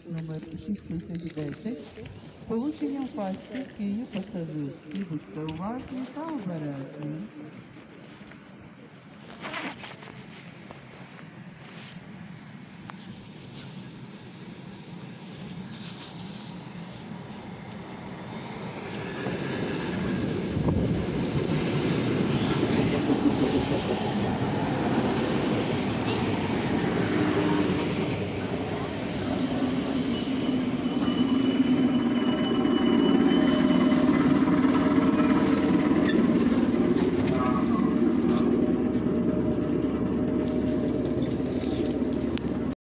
номер 6010, сполучення в Пасті, Київ, пасажирський. Будьте уважні та обережні.